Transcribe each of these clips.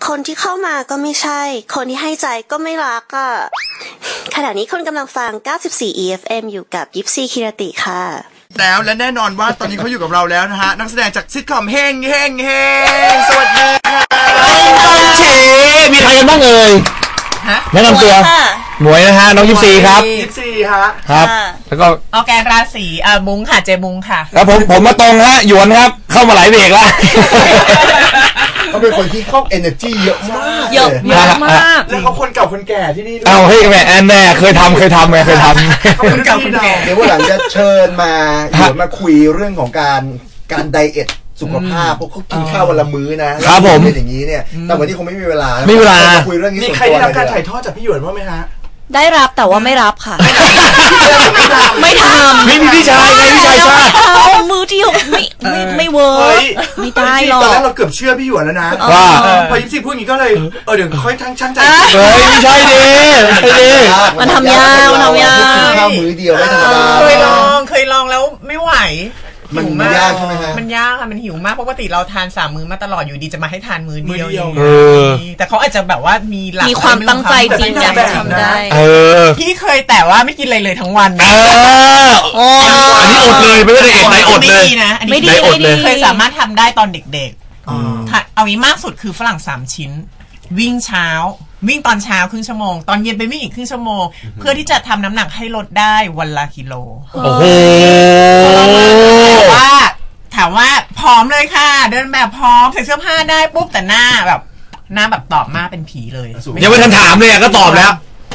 คนที่เข้ามาก็ไม่ใช่คนที่ให้ใจก็ไม่รักอ่ะขณะนี้คุณกำลังฟัง94 EFM อยู่กับยิปซีคิรติค่ะแล้วและแน่นอนว่าตอนนี้เขาอยู่กับเราแล้วนะฮะนักแสดงจากซิทคอมเฮงสวัสดีค่ะต้องฉีมีใครกันบ้างเอ่ยแนะนำตัวหมวยนะฮะน้องยิปซีครับยิปซีฮะครับแล้วก็ออแกนราศีมุ้งค่ะเจมุ้งค่ะแล้วผมมาตรงฮะหยวนครับเข้ามาหลายเบรกแล้วเขาเป็นคนที่เข้า energy เยอะมากเยอะมากแล้วเขาคนเก่าคนแก่ที่นี่ด้วยเฮ้ยแม่แอนแน่เคยทำคนเก่าคนแก่เดี๋ยววันหลังจะเชิญมาหยวนมาคุยเรื่องของการไดเอทสุขภาพพวกเขากินข้าววันละมื้อนะครับผมเป็นอย่างนี้เนี่ยแต่วันนี้คงไม่มีเวลาคุยเรื่องนี้มีใครได้รับการถ่ายทอดจากพี่หยวนบ้างไหมฮะได้รับแต่ว่าไม่รับค่ะไม่ทำไม่มีพี่ชายไงพี่ชายชาติมือที่ไม่เวิร์กไม่ได้หรอกตอนแรกเราเกือบเชื่อพี่หยวนแล้วนะว่าพอยิปซีพูดอย่างนี้ก็เลยเดี๋ยวค่อยช่างใจไม่ใช่ดิมันทำยากข้าวมื้อเดียวไม่ธรรมดาเคยลองแล้วไม่ไหวมันยากใช่ไหมฮะมันยากค่ะมันหิวมากปกติเราทาน3 มื้อมาตลอดอยู่ดีจะมาให้ทานมื้อเดียวแต่เขาอาจจะแบบว่ามีความตั้งใจจริงอยากทำได้พี่เคยแต่ว่าไม่กินอะไรเลยทั้งวันอันนี้อดเลยไม่ได้ไหนอดเลยนะไม่ดีเคยสามารถทำได้ตอนเด็กๆเอางี้มากสุดคือฝรั่ง3 ชิ้นวิ่งเช้าวิ่งตอนเช้าครึ่งชั่วโมงตอนเย็นไปวิ่งอีกครึ่งชั่วโมงเพื่อที่จะทำน้ำหนักให้ลดได้วันละกิโลโอ้โหถามว่าผอมเลยค่ะเดินแบบพร้อมใส่เสื้อผ้าได้ปุ๊บแต่หน้าแบบตอบมาเป็นผีเลยยังไม่ทันถามเลยก็ตอบแล้ว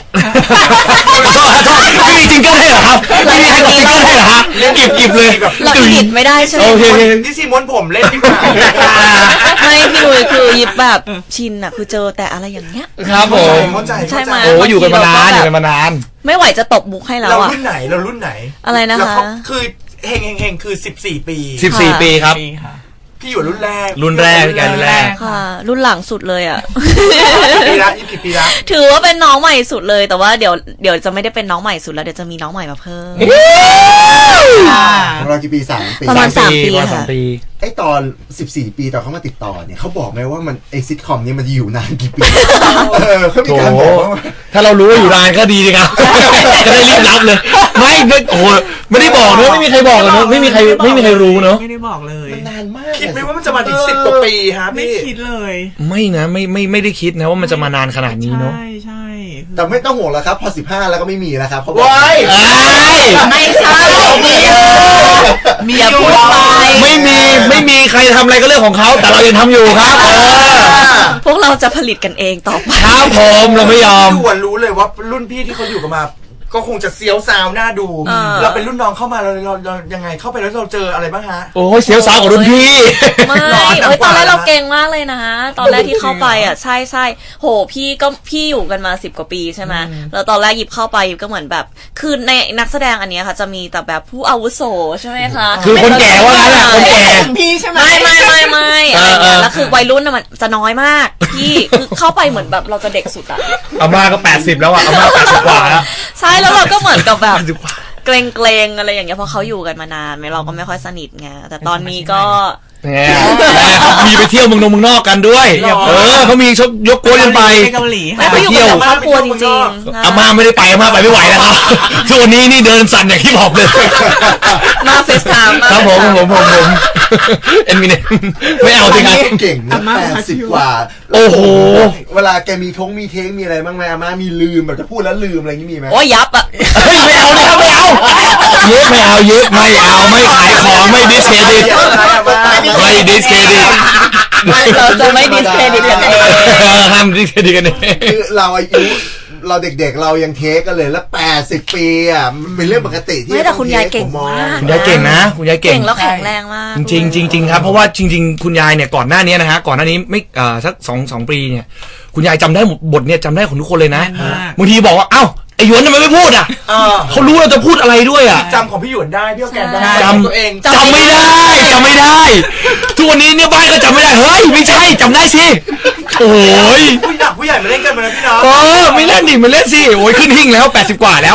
ไม่มีจริงก็ได้เหรอครับไม่มีใครตอบจริงก็ได้เหรอฮะกิบเลยเราอิดไม่ได้ใช่ไหมโอเคนี่ซีม้วนผมเล่นดีกว่าไม่พี่ลุยคือยิบแบบชินอะคือเจอแต่อะไรอย่างเงี้ยครับผมใช่ไหมโอ้อยู่กันมานานไม่ไหวจะตบมุกให้แล้วอะเรารุ่นไหนอะไรนะคะคือเฮงคือ14 ปี 14 ปีครับพี่อยู่รุ่นแรกกันรุ่นแรกค่ะรุ่นหลังสุดเลยอ่ะกี่ปีละถือว่าเป็นน้องใหม่สุดเลยแต่ว่าเดี๋ยวจะไม่ได้เป็นน้องใหม่สุดแล้วเดี๋ยวจะมีน้องใหม่มาเพิ่มของเรากี่ปี3 ปีประมาณ3 ปีค่ะไอตอน14 ปีตอนเขามาติดต่อเนี่ยเขาบอกไหมว่ามันไอซิทคอมนี่มันจะอยู่นานกี่ปีเขามีการบอกว่าถ้าเรารู้ว่าอยู่นานก็ดีดีครับจะได้รีบรับเลยไม่โอ้โหไม่ได้บอกเนอะไม่มีใครบอกเลยเนอะไม่มีใครรู้เนอะไม่ได้บอกเลยมันนานมากคิดไหมว่ามันจะมาถึง10 กว่าปีฮะไม่คิดเลยไม่นะไม่ได้คิดนะว่ามันจะมานานขนาดนี้เนอะใช่แต่ไม่ต้องห่วงแล้วครับพอ15แล้วก็ไม่มีแล้วครับเขาบอกไม่ใช่มีอย่าพูดไปไม่มีใครทำอะไรก็เรื่องของเขาแต่เรายังทำอยู่ครับพวกเราจะผลิตกันเองต่อไปครับผมเราไม่ยอมทุกคนรู้เลยว่ารุ่นพี่ที่เขาอยู่กันมาก็คงจะเซียวซาวน่าดูเราเป็นรุ่นน้องเข้ามาเรายังไงเข้าไปแล้วเราเจออะไรบ้างฮะโอ้ยเซียวซาวกว่ารุ่นพี่ไม่ตอนแรกเราเก่งมากเลยนะตอนแรกที่เข้าไปอ่ะใช่โหพี่อยู่กันมา10 กว่าปีใช่ไหมแล้วตอนแรกยิบเข้าไปยิบก็เหมือนแบบคือในนักแสดงอันนี้ค่ะจะมีแต่แบบผู้อาวุโสใช่ไหมคะคือคนแก่ว่างั้นแหละคนแก่พี่ใช่ไหมไม่แล้วคือวัยรุ่นมันจะน้อยมากพี่คือเข้าไปเหมือนแบบเราจะเด็กสุดอ่ะอาม่าก็80แล้วอ่ะอาม่า80 กว่าแล้วใช่แล้วเราก็เหมือนกับแบบเกรงอะไรอย่างเงี้ยเพราะเขาอยู่กันมานานเราก็ไม่ค่อยสนิทไงแต่ตอนนี้ก็เขามีไปเที่ยวเมืองนอกกันด้วยเขามียกโก้กันไปไปเที่ยวครอบครัวจริงๆอาม่าไม่ได้ไปอาม่าไปไม่ไหวแล้วครับช่วงนี้นี่เดินสั่นอย่างที่บอกเลยมาเฟสไทม์ครับผมเอ็นมิเนไม่เอาจริงๆเก่ง80 กว่าโอ้โหเวลาแกมีเทคมีอะไรบ้างไหมอาม่ามีลืมแบบจะพูดแล้วลืมอะไรงี้มีไหมโอ้ยับอ่ะไม่เอาเลยครับไม่เอาไม่ขายของไม่ดิสเครดิตไม่ดิสเครดิตเราจะไม่ดิสเครดิตกันเองห้ามดิสเครดิตกันเองคือเราอายุเราเด็กๆเรายังเทคกันเลยแล้ว80 ปีอ่ะมันเป็นเรื่องปกติที่แต่คุณยายเก่งมากคุณยายเก่งนะคุณยายเก่งแล้วแข็งแรงมากจริงครับเพราะว่าจริงๆคุณยายเนี่ยก่อนหน้านี้นะฮะก่อนหน้านี้ไม่สัก2 ปีเนี่ยคุณยายจำได้บทเนี่ยจำได้ของทุกคนเลยนะบางทีบอกว่าเอ้าไอ้หยวนทำไมไม่พูดอ่ะเขารู้เราจะพูดอะไรด้วยอ่ะจำของพี่หยวนได้พี่แกนได้จำตัวเองจำไม่ได้ทุกวันนี้เนี่ยบ้านก็จำไม่ได้เฮ้ยไม่ใช่จำได้สิโอ้ยผู้ใหญ่มาเล่นกันมาแล้วพี่น้องไม่เล่นดิมาเล่นสิโอ้ยขึ้นหิ่งแล้ว80 กว่าแล้ว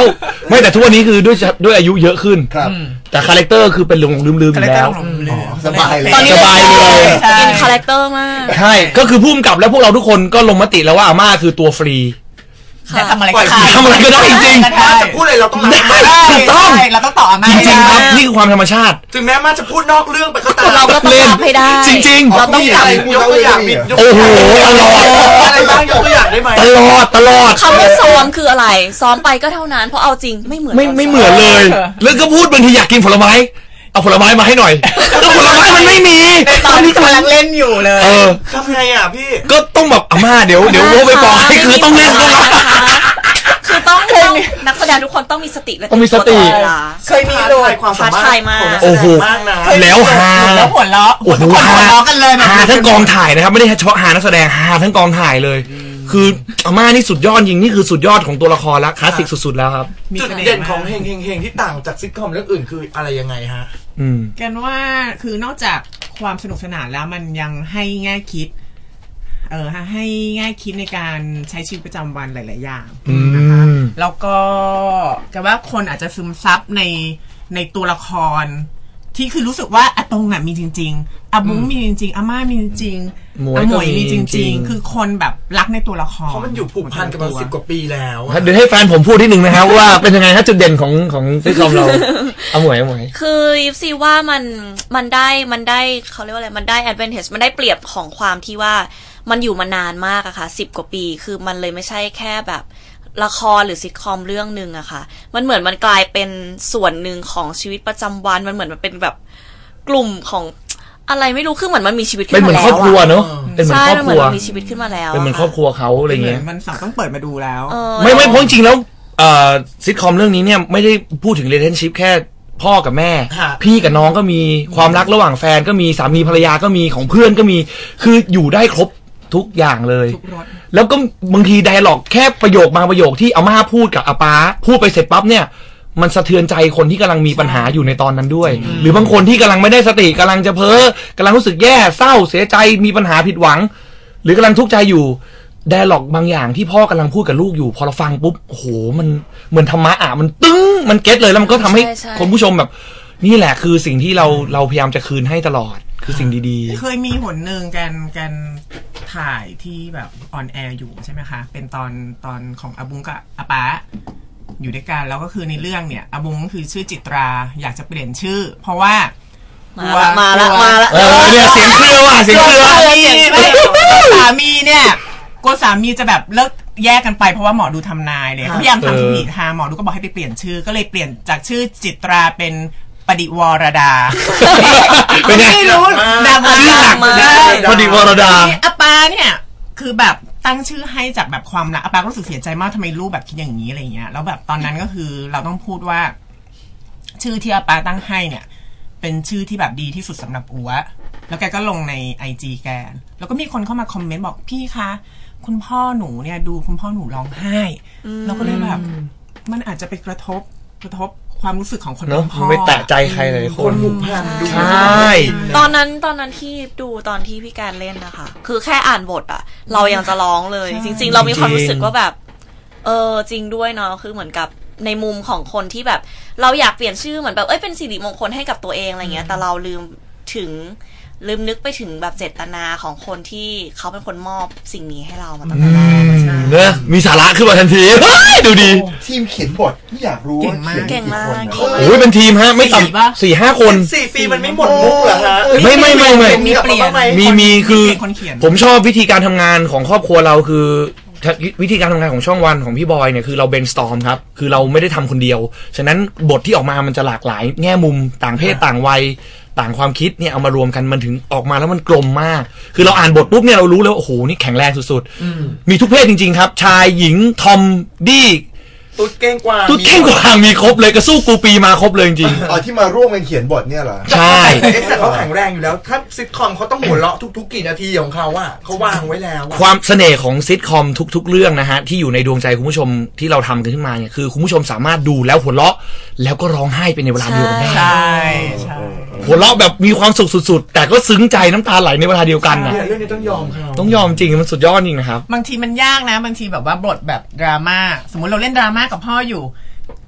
ไม่แต่ทุกวันนี้คือด้วยอายุเยอะขึ้นครับแต่คาแรคเตอร์คือเป็นหลงลืมอยู่แล้วสบายเลยตอนนี้สบายเลยอินคาแรคเตอร์มากใช่ก็คือพุ่มกับและพวกเราทุกคนก็ลงมติแล้วว่าอาม่าคือตัวฟรีจะทำอะไรปล่ก็อยได้ทำอะไรก็ได้จริงมาจะพูดอะไรเราต้องรับได้ถูกต้องเราต้องต่อมาจริงๆครับนี่คือความธรรมชาติถึงแม้มาจะพูดนอกเรื่องไปก็ตามเราก็ต้องรับให้ได้จริงๆเราต้องอะไรยกตัวอย่างยกโอ้โหตลอดอะไรบ้างยกตัวอย่างได้ไหมตลอดคำว่าซ้อมคืออะไร ซ้อมไปก็เท่านั้นเพราะเอาจริงไม่เหมือนไม่เหมือนเลย แล้วก็พูดบางทีอยากกินผลไม้เอาผลไม้มาให้หน่อยแล้วผลไม้มันไม่มีตอนนี้กำลังเล่นอยู่เลยทำไงอ่ะพี่ก็ต้องแบบอาม่าเดี๋ยวโว้ไปบอกให้คือต้องเล่นต้องรับคือต้องนักแสดงทุกคนต้องมีสติและต้องมีสติตลอดเวลาเคยมีเลยความสามารถท้าทายมากของนักแสโอ้ดโหงมากนะแล้วฮาแล้วหัวเราะโอ้โหทุกคนหัวเราะกันเลยแบบฮาทั้งกองถ่ายนะครับไม่ได้เฉพาะฮานักแสดงฮาทั้งกองถ่ายเลย คืออาม่านี่สุดยอดจริงนี่คือสุดยอดของตัวละครแล้วคลาสสิกสุดๆแล้วครับจุดเด่นของเฮงที่ต่างจากซิทคอมเรื่องอื่นคืออะไรยังไงฮะกันว่าคือนอกจากความสนุกสนานแล้วมันยังให้แง่คิดให้แง่คิดในการใช้ชีวิตประจำวันหลายๆอย่างนะคะแล้วก็กันว่าคนอาจจะซึมซับในตัวละครที่คือรู้สึกว่าอาตงมีจริงๆอาบุ้งมีจริงๆอาม่ามีจริงๆหมวยอาหมวยมีจก็มีจริริงงๆคือคนแบบรักในตัวละครเพราะมันอยู่ผูกพันกันมา10 กว่าปีแล้วอะเดี๋ยวให้แฟนผมพูดนิดนึงนะครับว่าเป็นยังไงฮะจุดเด่นของซิทคอมเราเอาหมวยคือยิปซีว่ามันได้เขาเรียกว่าอะไรมันได้ advantage มันได้เปรียบของความที่ว่ามันอยู่มานานมากอะค่ะ10 กว่าปีคือมันเลยไม่ใช่แค่แบบละครหรือซิทคอมเรื่องนึงอะค่ะมันเหมือนมันกลายเป็นส่วนหนึ่งของชีวิตประจำวันมันเหมือนมันเป็นแบบกลุ่มของอะไรไม่รู้คือเหมือนมันมีชีวิตขึ้นมาแล้วเป็นเหมือนครอบครัวเนอะเป็นเหมือนใช่ครอบมันเหคมือนรัวมันมีชีวิตขึ้นมาแล้วเป็นเหมือนครอบครัวเขาอะไรเงี้ยมันสั่งต้องเปิดมาดูแล้วไม่เพราะจริงๆแล้วซิทคอมเรื่องนี้เนี่ยไม่ได้พูดถึง relationship แค่พ่อกับแม่ พี่กับน้องก็มีความรักระหว่างแฟนก็มีสามีภรรยาก็มีของเพื่อนก็มีคืออยู่ได้ครบทุกอย่างเลยทุกรสแล้วก็บางทีไดอะล็อกแค่ประโยคบางประโยคที่อาม่าพูดกับอาป๊าพูดไปเสร็จปั๊บเนี่ยมันสะเทือนใจคนที่กำลังมีปัญหาอยู่ในตอนนั้นด้วย หรือบางคนที่กำลังไม่ได้สติกำลังจะเพ้อกำลังรู้สึกแย่เศร้าเสียใจมีปัญหาผิดหวัง หรือกำลังทุกข์ใจอยู่ไดอะล็อกบางอย่างที่พ่อกำลังพูดกับลูกอยู่พอเราฟังปุ๊บโอ้โหมันเหมือนธรรมะอ่ะมันตึ้งมันเก็ตเลยแล้วมันก็ทำให้คนผู้ชมแบบนี่แหละคือสิ่งที่เราพยายามจะคืนให้ตลอดคือสิ่งดีๆเคยมีหนหนึ่งการถ่ายที่แบบออนแอร์อยู่ใช่ไหมคะเป็นตอนของอาบุ้งกับอาป๊าอยู่ด้วยกันแล้วก็คือในเรื่องเนี่ยอาบุ้งคือชื่อจิตราอยากจะเปลี่ยนชื่อ เพราะว่ามาละเนี่ยเสียงเครือว่ะเสียงเครือสามีเนี่ยกลัวสามีจะแบบเลิกแยกกันไปเพราะว่าหมอดูทำนายเลยพยายามทำทุกวิถีทางหมอดูก็บอกให้ไปเปลี่ยนชื่อก็เลยเปลี่ยนจากชื่อจิตราเป็นปดิวรดาไม่รู้ดังมากปดิวรดาอาปาเนี่ยคือแบบตั้งชื่อให้จากแบบความรักอาปาก็รู้สึกเสียใจมากทำไมลูกแบบคิดอย่างนี้อะไรเงี้ยแล้วแบบตอนนั้นก็คือเราต้องพูดว่าชื่อที่อาปาตั้งให้เนี่ยเป็นชื่อที่แบบดีที่สุดสำหรับอัวแล้วแกก็ลงใน IG แกแล้วก็มีคนเข้ามาคอมเมนต์บอกพี่คะคุณพ่อหนูเนี่ยดูคุณพ่อหนูร้องไห้เราก็เลยแบบมันอาจจะไปกระทบความรู้สึกของคนเป็นพ่อไม่แตะใจใครเลยคนผูกพันดูใช่ตอนนั้นที่ดูตอนที่พี่การเล่นนะคะคือแค่อ่านบทอะเรายังจะร้องเลยจริงๆเรามีความรู้สึกว่าแบบจริงด้วยเนาะคือเหมือนกับในมุมของคนที่แบบเราอยากเปลี่ยนชื่อเหมือนแบบเป็นสิริมงคลให้กับตัวเองอะไรเงี้ยแต่เราลืมนึกไปถึงแบบเจตนาของคนที่เขาเป็นคนมอบสิ่งนี้ให้เรามาตั้งแต่แรกเนอะมีสาระขึ้นมาทันทีดูดีทีมเขียนบทที่อยากรู้ว่าเก่งมากโอ้ยเป็นทีมฮะไม่ต่ำ4-5 คน 4 ปีมันไม่หมดมุกเหรอฮะไม่มีเปลี่ยนมีคือผมชอบวิธีการทำงานของครอบครัวเราคือวิธีการทำงานของช่องวันของพี่บอยเนี่ยคือเราเบนสตอร์มครับคือเราไม่ได้ทำคนเดียวฉะนั้นบทที่ออกมามันจะหลากหลายแง่มุมต่างเพศต่างวัยต่างความคิดเนี่ยเอามารวมกันมันถึงออกมาแล้วมันกลมมากคือเราอ่านบทปุ๊บเนี่ยเรารู้แล้วโอ้โหนี่แข็งแรงสุดๆมีทุกเพศจริงๆครับชายหญิงทอมดี้ตุ๊ดเก้งกวางมีครบเลยกระสู้กูปีมาครบเลยจริงๆที่มาร่วมกันเขียนบทเนี่ยเหรอใช่แต่เขาแข็งแรงอยู่แล้วถ้าซิทคอมเขาต้องหัวเราะทุกๆกี่นาทีของเขาอะเขาวางไว้แล้วความเสน่ห์ของซิทคอมทุกๆเรื่องนะฮะที่อยู่ในดวงใจคุณผู้ชมที่เราทำกันขึ้นมาเนี่ยคือคุณผู้ชมสามารถดูแล้วหัวเราะแล้วก็ร้องไห้ไปในเวลาเดียวกันได้ใช่หัวเราะแบบมีความสุขสุดๆแต่ก็ซึ้งใจน้ำตาไหลในเวลาเดียวกันนะเรื่องนี้ต้องยอมเขาต้องยอมจริงมันสุดยอดจริงนะครับบางทีมันยากนะบางทีแบบว่าบทแบบดราม่าสมมุติเราเล่นดราม่ากับพ่ออยู่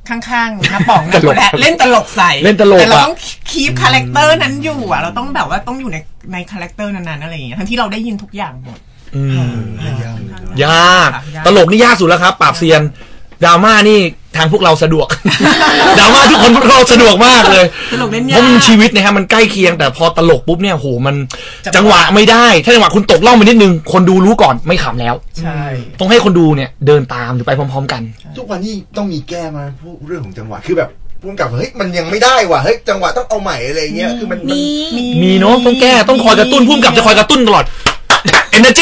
ข้างๆน้าป๋องนะและเล่นตลกใส่เล่นตลกแต่เราต้องคีปคาแรคเตอร์นั้นอยู่อ่ะเราต้องแบบว่าต้องอยู่ในคาแรคเตอร์นั้นๆอะไรอย่างเงี้ยทั้งที่เราได้ยินทุกอย่างหมดยากตลกนี่ยากสุดแล้วครับปราบเซียนดราม่านี่ทางพวกเราสะดวก ดราม่าทุกคนพวกเราสะดวกมากเลยเพราะมันชีวิตนะฮะมันใกล้เคียงแต่พอตลกปุ๊บเนี่ยโหมันจังหวะไม่ได้ถ้าจังหวะคุณตกล่องไปนิดนึงคนดูรู้ก่อนไม่ขำแล้วใช่ต้องให้คนดูเนี่ยเดินตามหรือไปพร้อมๆกันทุกวันนี้ต้องมีแก้มาพวกเรื่องของจังหวะคือแบบพุ่งกลับเฮ้ยมันยังไม่ได้ว่ะเฮ้ยจังหวะต้องเอาใหม่อะไรเงี้ยคือมันมีเนาะต้องแก้ต้องคอยกระตุ้นพุ่งกลับจะคอยกระตุ้นตลอดenergy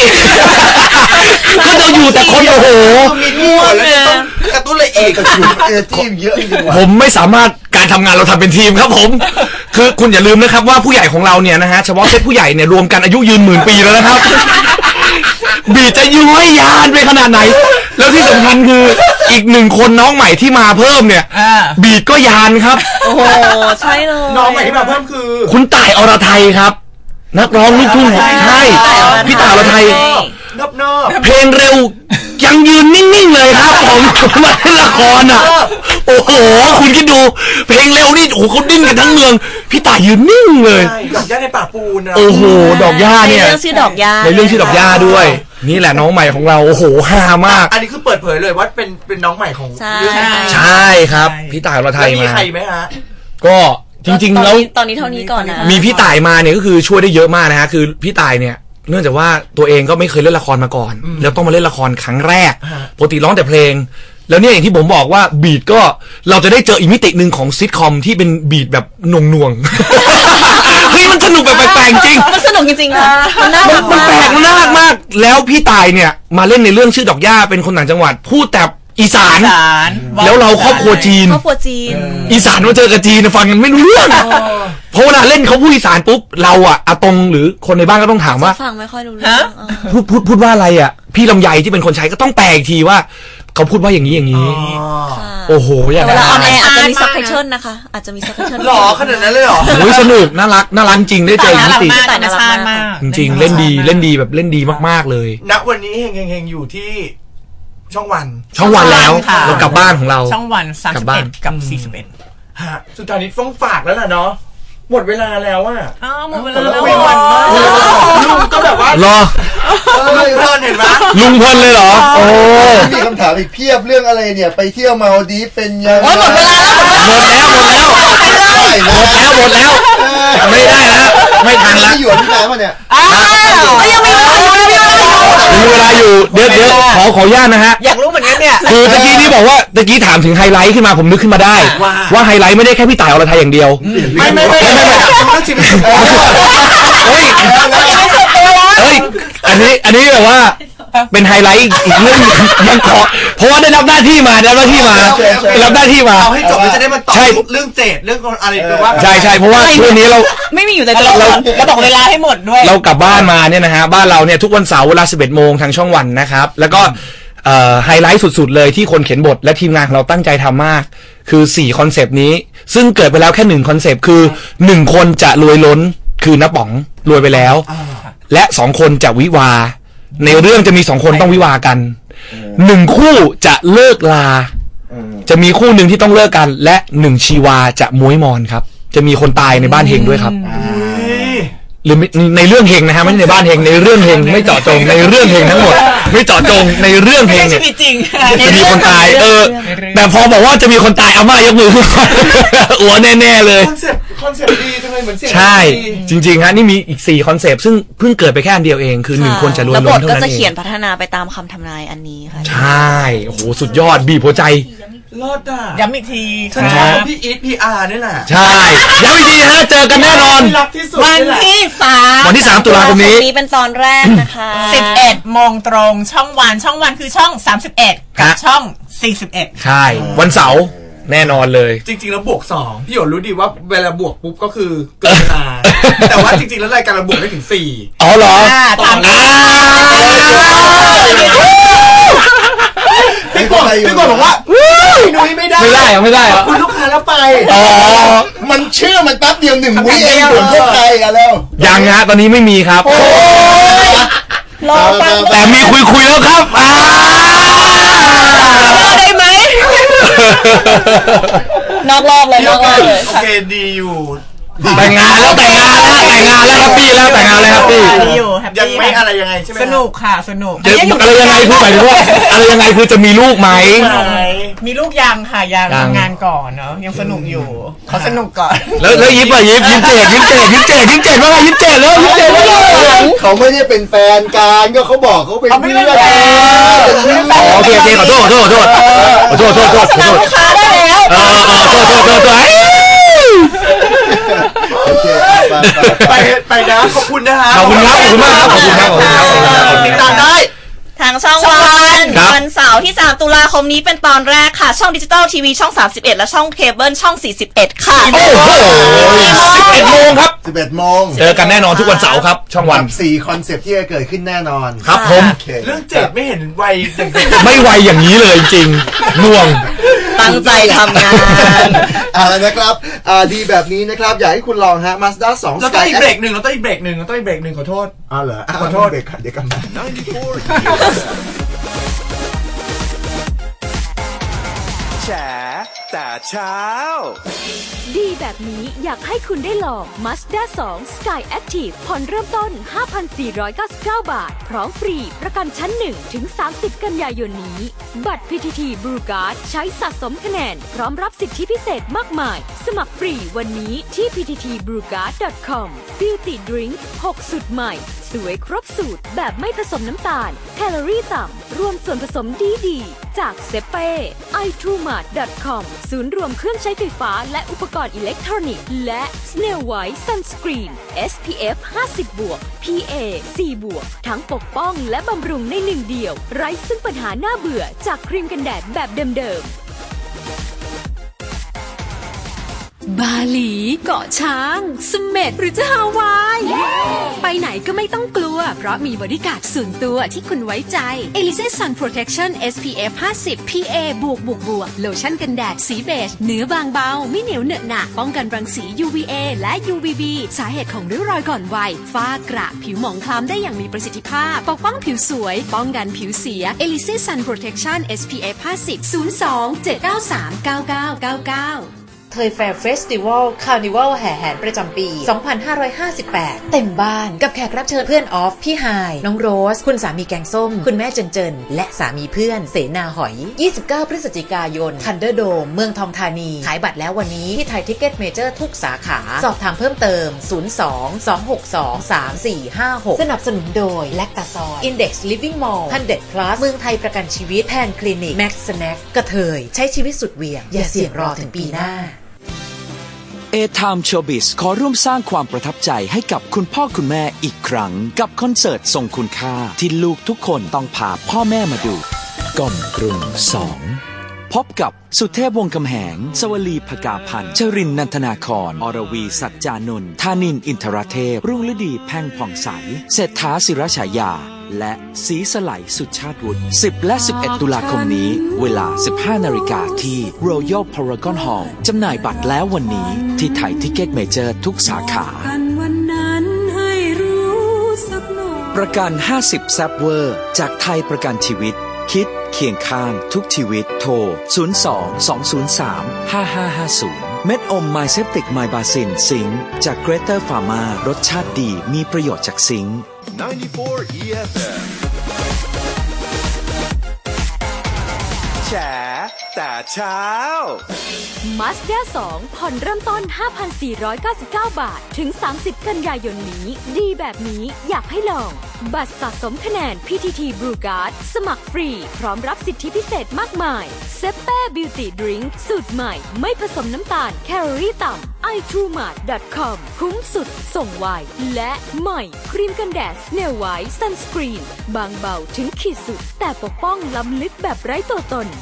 ก็จะอยู่แต่คนโอ้โหมีมั่วแล้วต้องกระตุ้นเลยเองกระตุ้นenergyเยอะจริงๆผมไม่สามารถการทำงานเราทำเป็นทีมครับผมคือคุณอย่าลืมนะครับว่าผู้ใหญ่ของเราเนี่ยนะฮะเฉพาะเซตผู้ใหญ่เนี่ยรวมกันอายุยืน10,000 ปีแล้วนะครับบีจะย้อยยานไปขนาดไหนแล้วที่สำคัญคืออีก1 คนน้องใหม่ที่มาเพิ่มเนี่ยบีก็ยานครับโอ้โหใช่เลยน้องใหม่ที่มาเพิ่มคือคุณต่ายอรไทยครับนักร้องลูกทุ่งใช่พี่ต่ายอรไทยนอบเพลงเร็วยังยืนนิ่งๆเลยครับผมมาเล่นละครอ่ะโอ้โหคุณคิดดูเพลงเร็วนี่โอ้โหเขาดิ้นกันทั้งเมืองพี่ต่ายยืนนิ่งเลยดอกหญ้าในป่าปูนโอ้โหดอกหญ้าเนี่ยในเรื่องชื่อดอกหญ้าในเรื่องชื่อดอกหญ้าด้วยนี่แหละน้องใหม่ของเราโอ้โหฮามากอันนี้คือเปิดเผยเลยว่าเป็นน้องใหม่ของเรื่องใช่ครับพี่ต่ายอรไทยมามีใครไหมฮะก็จริงๆแล้วตอนนี้เท่านี้ก่อนนะมีพี่ต่ายมาเนี่ยก็คือช่วยได้เยอะมากนะฮะคือพี่ต่ายเนี่ยเนื่องจากว่าตัวเองก็ไม่เคยเล่นละครมาก่อนแล้วต้องมาเล่นละครครั้งแรกปกติร้องแต่เพลงแล้วเนี่ยอย่างที่ผมบอกว่าบีทก็เราจะได้เจออีกมิติหนึ่งของซิทคอมที่เป็นบีทแบบหน่วงๆเฮ้ยมันสนุกแบบแปลกๆจริงมันสนุกจริงๆค่ะมันน่ารักมันแปลกมันน่ารักมากแล้วพี่ต่ายเนี่ยมาเล่นในเรื่องชื่อดอกหญ้าเป็นคนต่างจังหวัดพูดแต่อีสานแล้วเราครอบครัวจีนอีสานมาเจอกับจีนฟังกันไม่รู้เรื่องเพราะเวลาเล่นเขาพูดอีสานปุ๊บเราอะอาตงหรือคนในบ้านก็ต้องถามว่าฟังไม่ค่อยรู้เรื่องพูดว่าอะไรอะพี่ลำไยที่เป็นคนใช้ก็ต้องแปลอีกทีว่าเขาพูดว่าอย่างนี้โอ้โหอย่างนั้นออนแอร์อาจจะมีซับไตเติลนะคะอาจจะมีซับไตเติลหรอขนาดนั้นเลยหรอโอ้ยสนุกน่ารักจริงได้เจอมิติแต่น่ารักมากจริงเล่นดีแบบเล่นดีมากๆเลยณวันนี้เฮงอยู่ที่ช่องวันแล้วเรากลับบ้านของเราช่องวัน31กับ41 ฮะสุดท้ายนี้ต้องฝากแล้วล่ะเนาะหมดเวลาแล้วอ่ะหมดเวลาแล้วลุงก็แบบว่ารอลุงเพลินเห็นไหมลุงเพลินเลยเหรอโอ้มีคำถามอีกเพียบเรื่องอะไรเนี่ยไปเที่ยวมาลดีฟเป็นยังหมดเวลาแล้วหมดแล้วไม่ได้แล้วไม่ทันแล้วอยู่ที่ไหนวะเนี่ยยังมีเวลาอยู่เดี๋ยวขออนุญาตนะฮะอยากรู้เหมือนกันเนี่ยคือตะกี้นี่บอกว่าตะกี้ถามถึงไฮไลท์ขึ้นมาผมนึกขึ้นมาได้ว่าไฮไลท์ไม่ได้แค่พี่ต่ายอรไทยอย่างเดียวไม่เฮ้ยอันนี้แบบว่าเป็นไฮไลท์อีกเรื่องยังขอเพราะว่าได้รับหน้าที่มารับหน้าที่มาเอาให้จบจะได้มาต่อเรื่องเจดเรื่องอะไรคือว่าใช่เพราะว่าเรื่องนี้เราไม่มีอยู่ในตัวเราบอกเวลาให้หมดด้วยเรากลับบ้านมาเนี่ยนะฮะบ้านเราเนี่ยทุกวันเสาร์เวลา 11 โมงทางช่องวันนะครับแล้วก็ไฮไลท์สุดๆเลยที่คนเขียนบทและทีมงานของเราตั้งใจทำมากคือ4คอนเซปต์นี้ซึ่งเกิดไปแล้วแค่1คอนเซปต์คือ1คนจะรวยล้นคือน้าป๋องรวยไปแล้วและ2คนจะวิวาในเรื่องจะมี2คนต้องวิวากัน1คู่จะเลิกลาจะมีคู่หนึ่งที่ต้องเลิกกันและ1ชีวาจะม้วยมอนครับจะมีคนตายในบ้านเฮงด้วยครับหรือในเรื่องเฮงนะฮะไม่ใช่ในบ้านเฮงในเรื่องเฮงไม่เจาะจงในเรื่องเฮงทั้งหมดไม่เจาะจงในเรื่องเฮงเนี่ยจะมีคนตายแต่พอบอกว่าจะมีคนตายอาม่ายกมืออ้วนแน่ๆเลยคอนเซปต์ดีจังเลยเหมือนเสียงใช่จริงๆฮะนี่มีอีก4คอนเซปต์ซึ่งเพิ่งเกิดไปแค่อันเดียวเองคือ1คนจะรวยล้นเท่านั้นเองแล้วบทก็จะเขียนพัฒนาไปตามคำทำนายอันนี้ค่ะใช่โอ้โหสุดยอดบีบหัวใจรอดอ่ะย้ำอีกทีฉันชอบพี่อีทพีอาร์นี่แหละใช่ย้ำอีกทีฮะเจอกันแน่นอนวันที่3ตุลาคมนี้เป็นตอนแรกนะคะ 11 โมงตรงช่องวันคือช่อง31กับช่อง41 ใช่วันเสาร์แน่นอนเลยจริงๆแล้วบวก2พี่หยดรู้ดีว่าเวลาบวกปุ๊บก็คือเกินเวลาแต่ว่าจริงๆแล้วรายการเราบวกได้ถึง4 อ๋อเหรอตามพี่กดบอกว่านุ้ยไม่ได้คุณลูกค้าแล้วไปอ๋อมันเชื่อมันแป๊บเดียว1 วิเองเหมือนพวกใครกันแล้วยังฮะตอนนี้ไม่มีครับแต่มีคุยแล้วครับได้ไหมนอกรอบเลยนอกรอบเลยโอเคดีอยู่แต่งงานแล้วแฮปปี้แล้วแต่งงานแล้วแฮปปี้ยังไม่อะไรยังไงใช่ไหมสนุกค่ะสนุกอะไรยังไงคือหมายถึงว่าอะไรยังไงคือจะมีลูกไหมมีลูกยังค่ะยังทำงานก่อนเนาะยังสนุกอยู่เขาสนุกก่อนแล้วยิบอ่ะยิบเจ็ดว่าไงยิบเจ็ดแล้วยิบเจ็ดว่าไงเขาไม่ได้เป็นแฟนกันก็เขาบอกเขาเป็นเพื่อนกันโอเคขอโทษค้าได้แล้วโทษโอเคไปนะขอบคุณนะฮะขอบคุณมากครับติดตามได้ทางช่องวันเสาร์ที่3ตุลาคมนี้เป็นตอนแรกค่ะช่องดิจิตอลทีวีช่อง31และช่องเคเบิลช่อง41ค่ะโอ้โห11 โมงครับ 11 โมงเจอกันแน่นอนทุกวันเสาร์ครับช่องวัน 4คอนเซปต์ที่จะเกิดขึ้นแน่นอนครับผมเรื่องเจ็บไม่เห็นวัยอย่างไม่วัยอย่างนี้เลยจริงน่วงตั้งใจทำงานนะครับดีแบบนี้นะครับอยากให้คุณลองฮะ Mazda 2 เราต้องอีกเบรกหนึ่งขอโทษเหรอขอโทษเบรกเดี๋ยวกลับมาแฉแต่เช้าดีแบบนี้อยากให้คุณได้ลอง Mazda 2 Sky Active ผ่อนเริ่มต้น 5,499 บาทพร้อมฟรีประกันชั้น1ถึง30 กันยายนนี้บัตร PTT Blue Card ใช้สะสมคะแนนพร้อมรับสิทธิพิเศษมากมายสมัครฟรีวันนี้ที่ pttbluecard.com Beauty Drink 6 สูตรใหม่สวยครบสูตรแบบไม่ผสมน้ำตาลแคลอรี่ต่ำรวมส่วนผสมดีจากเซเป้ iTrueMart.com ศูนย์รวมเครื่องใช้ไฟฟ้าและอุปกรณ์อิเล็กทรอนิกส์และ Snail White Sunscreen SPF 50 บวก PA 4 บวกทั้งปกป้องและบำรุงในหนึ่งเดียวไร้ซึ่งปัญหาหน้าเบื่อจากครีมกันแดดแบบเดิมๆบาหลีเกาะช้างเสม็ดหรือจะฮาวายไปไหนก็ไม่ต้องกลัวเพราะมีบริการส่วนตัวที่คุณไว้ใจ Elise Sun Protection SPF 50 PA บวกโลชั่นกันแดดสีเบจเนื้อบางเบาไม่เหนียวเหนอะหนะป้องกันรังสี UVA และ UVB สาเหตุของริ้วรอยก่อนวัยฝ้ากระผิวหมองคล้ำได้อย่างมีประสิทธิภาพปกป้องผิวสวยป้องกันผิวเสีย Elise Sun Protection SPF 50 02 793 9999 เทยแฟร์เฟสติวัลคาร์นิวัลแห่แหนประจำปี 2558 เต็มบ้านกับแขกรับเชิญเพื่อนออฟพี่ไฮน้องโรสคุณสามีแกงส้มคุณแม่เจินและสามีเพื่อนเสนาหอย29 พฤศจิกายนทันเดอร์โดมเมืองทองธานีขายบัตรแล้ววันนี้ที่ไทยทิกเก็ตเมเจอร์ทุกสาขาสอบถามเพิ่มเติม 02-262-3456 สนับสนุนโดยแลคตาซอย Index Living Mall 100 Plus เมืองไทยประกันชีวิตแพนคลินิก Max Snack กระเทยใช้ชีวิตสุดเหวี่ยงอย่าเสี่ยงรอถึงปีหน้า A-Time Showbiz ขอร่วมสร้างความประทับใจให้กับคุณพ่อคุณแม่อีกครั้งกับคอนเสิร์ตทรงคุณค่าที่ลูกทุกคนต้องพาพ่อแม่มาดูก่อมกรุง2พบกับสุเทพวงศ์กำแหงสวลีภกาพันธ์ชรินทร์นันทนาครอรวีสัจจานนท์ธานินทร์อินทรเทพรุ่งฤดีแพ่งผ่องใสเศรษฐาศิรฉายาและศรีสไลสุชาติวุฒิ10 และ 11 ตุลาคมนี้เวลา 15 นาฬิกาที่ Royal Paragon Hall จำหน่ายบัตรแล้ววันนี้ที่ไทยทิกเก็ตเมเจอร์ทุกสาขาประกัน50 แซปเวอร์จากไทยประกันชีวิตคิดเคียงข้างทุกชีวิตโทร 02-203-5550 เม็ดอมไมเซปติกไมบาซินซิงค์จากเกรเตอร์ฟาร์มารสชาติดีมีประโยชน์จากซิงค์94 EFM แฉแต่เช้า Mazda 2 ผ่อนเริ่มต้น 5,499 บาทถึง30 กันยายนนี้ดีแบบนี้อยากให้ลองบัตรสะสมคะแนน PTT Blue Card สมัครฟรีพร้อมรับสิทธิพิเศษมากมายเซเป้ Beauty Drink สูตรใหม่ไม่ผสมน้ำตาลแคลอรี่ต่ำ iTrueMart.com คุ้มสุดส่งไวและใหม่ครีมกันแดด Snail White Sunscreen บางเบาถึงขีดสุดแต่ปกป้องล้ำลึกแบบไร้ตัวตน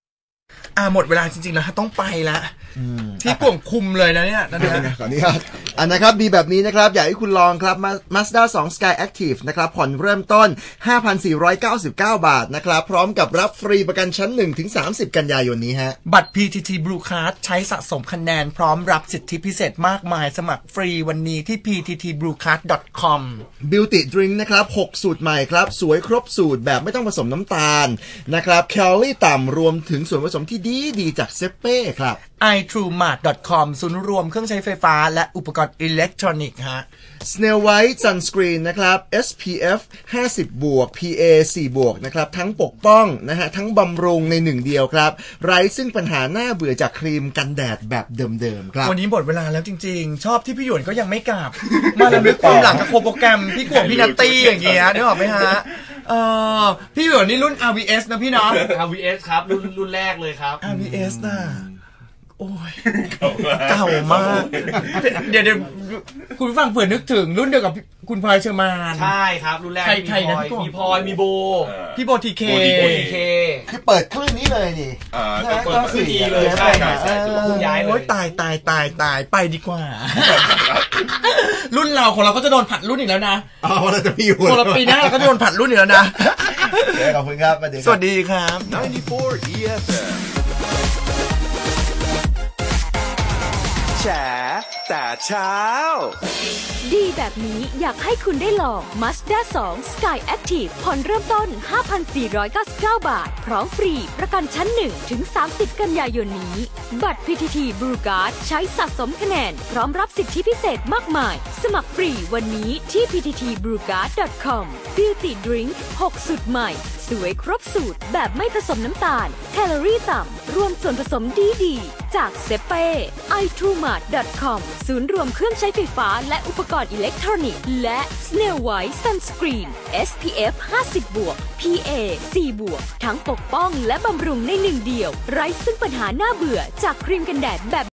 หมดเวลาจริงๆแล้วต้องไปละที่กวงคุมเลยนะเนี่ยขออนุญาตนะครับดีแบบนี้นะครับอยากให้คุณลองครับ Mazda 2 Sky Active นะครับผ่อนเริ่มต้น 5,499 บาทนะครับพร้อมกับรับฟรีประกันชั้น 1-30 กันยายนนี้ฮะบัตร PTT Blue Card ใช้สะสมคะแนนพร้อมรับสิทธิพิเศษมากมายสมัครฟรีวันนี้ที่ pttbluecard.com Beauty Drink นะครับ6สูตรใหม่ครับสวยครบสูตรแบบไม่ต้องผสมน้ำตาลนะครับแคลอรี่ต่ำรวมถึงส่วนผสมที่ดีจากเซเป้ครับ itruemart.com ศูนย์รวมเครื่องใช้ไฟฟ้าและอุปกรณ์อิเล็กทรอนิกส์ฮะ Snail White Sunscreen นะครับ SPF 50 บวก PA 4 บวกนะครับทั้งปกป้องนะฮะทั้งบำรุงในหนึ่งเดียวครับไร้ซึ่งปัญหาหน้าเบื่อจากครีมกันแดดแบบเดิมๆครับวันนี้หมดเวลาแล้วจริงๆชอบที่พี่หยวนก็ยังไม่กลับ มาแล้วนึกความหลังกับโปรแกรมพี่กวงพี่นัตตี้อย่างเงี้ยนึกออกไหมฮะพี่หยวนนี่รุ่น RVS นะพี่เนาะ RVS ครับรุ่นแรกเลยครับ RVS น่ะโอ้ยเก่ามากเดี๋ยวคุณผู้ฟังเผื่อนึกถึงรุ่นเดียวกับคุณพลอยเชอร์มานใช่ครับรุ่นแรกใครนะมีพลอยมีโบพี่โบทีเคคือเปิดคลื่นนี้เลยนี่เปิดคลื่นนี้เลยใช่คุณย้ายเลยตายไปดีกว่ารุ่นเราของเราก็จะโดนผัดรุ่นอีกแล้วนะเราจะมีอยู่คนละปีหน้าเราก็จะโดนผัดรุ่นอีกแล้วนะขอบคุณครับสวัสดีครับ 94 EFMแฉแต่เช้าดีแบบนี้อยากให้คุณได้ลอง Mazda 2 Sky Active ผ่อนเริ่มต้น 5,499 บาทพร้อมฟรีประกันชั้น 1-30 กันยายนนี้บัตร PTT Blue Card ใช้สะสมคะแนนพร้อมรับสิทธิพิเศษมากมายสมัครฟรีวันนี้ที่ pttbluecard.com Beauty Drink 6สูตรใหม่สวยครบสูตรแบบไม่ผสมน้ำตาลแคลอรี่ต่ำรวมส่วนผสมดีจากเซเป้ itruemart.com ศูนย์รวมเครื่องใช้ไฟฟ้าและอุปกรณ์อิเล็กทรอนิกส์และ Snail White Sunscreen SPF 50 บวก PA 4 บวกทั้งปกป้องและบำรุงในหนึ่งเดียวไร้ซึ่งปัญหาหน้าเบื่อจากครีมกันแดดแบบ